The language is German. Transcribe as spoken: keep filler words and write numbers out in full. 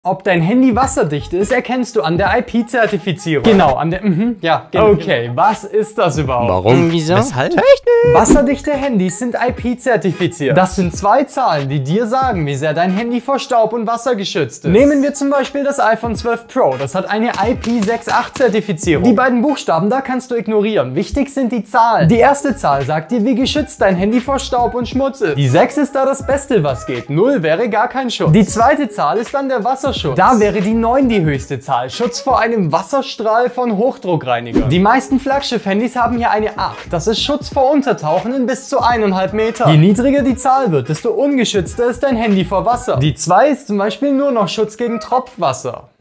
Ob dein Handy wasserdicht ist, erkennst du an der I P-Zertifizierung. Genau, an der, mhm, ja, genau. Okay, genau. Was ist das überhaupt? Warum? Wieso? Weshalb? Wasserdichte Handys sind I P-zertifiziert. Das sind zwei Zahlen, die dir sagen, wie sehr dein Handy vor Staub und Wasser geschützt ist. Nehmen wir zum Beispiel das iPhone zwölf Pro. Das hat eine I P sechs Punkt acht-Zertifizierung. Die beiden Buchstaben, da kannst du ignorieren. Wichtig sind die Zahlen. Die erste Zahl sagt dir, wie geschützt dein Handy vor Staub und Schmutz ist. Die sechs ist da das Beste, was geht. null wäre gar kein Schutz. Die zweite Zahl ist dann der Wasserschutz. Da wäre die neun die höchste Zahl. Schutz vor einem Wasserstrahl von Hochdruckreiniger. Die meisten Flaggschiff-Handys haben hier eine acht. Das ist Schutz vor Untertauchen in bis zu eineinhalb Meter. Je niedriger die Zahl wird, desto ungeschützter ist dein Handy vor Wasser. Die zwei ist zum Beispiel nur noch Schutz gegen Tropfwasser.